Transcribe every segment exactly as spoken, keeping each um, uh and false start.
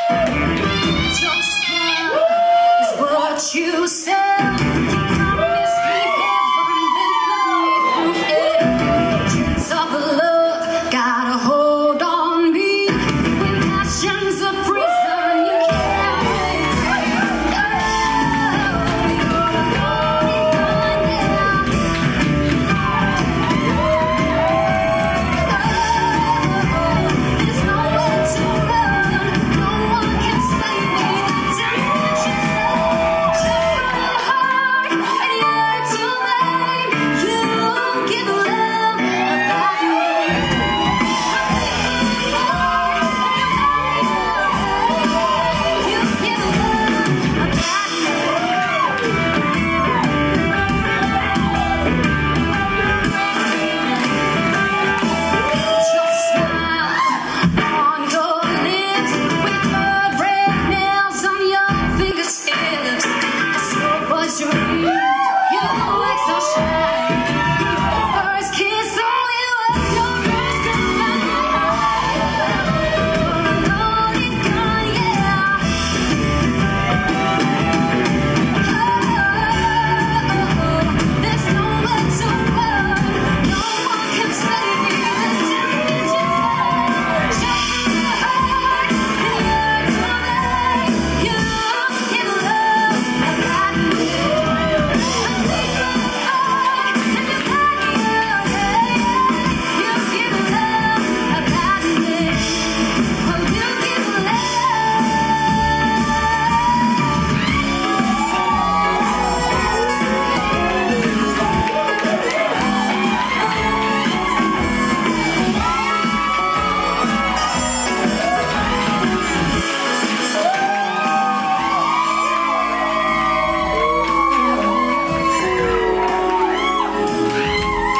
You said you promised me heaven, then put me through it. Chance of love got a hold on me. When passion's a prison, you can't make it. Oh, you're alone now. Oh, there's nowhere to run. No one can save me. The damage is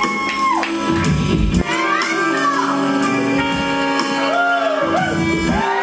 Yeah.